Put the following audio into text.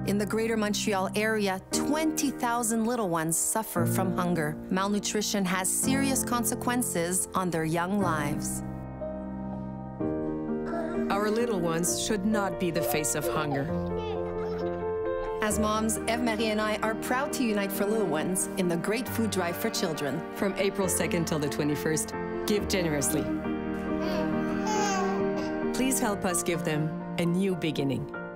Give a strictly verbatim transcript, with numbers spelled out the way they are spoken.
In the Greater Montreal Area, twenty thousand little ones suffer from hunger. Malnutrition has serious consequences on their young lives. Our little ones should not be the face of hunger. As moms, Eve-Marie and I are proud to unite for little ones in the Great Food Drive for Children. From April second till the twenty-first, give generously. Please help us give them a new beginning.